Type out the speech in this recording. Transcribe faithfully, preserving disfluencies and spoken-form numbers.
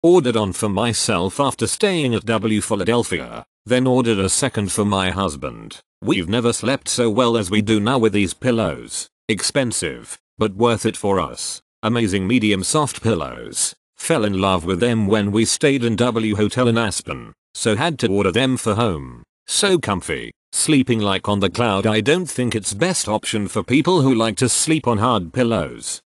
Ordered on for myself after staying at W Philadelphia, then ordered a second for my husband. We've never slept so well as we do now with these pillows. Expensive, but worth it for us. Amazing medium soft pillows. Fell in love with them when we stayed in W Hotel in Aspen, so had to order them for home. So comfy. Sleeping like on the cloud. I don't think it's best option for people who like to sleep on hard pillows.